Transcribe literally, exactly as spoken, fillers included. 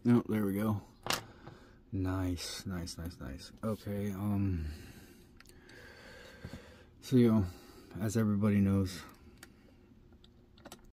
Oh, there we go. Nice, nice, nice, nice. Okay, um, so, you know, as everybody knows,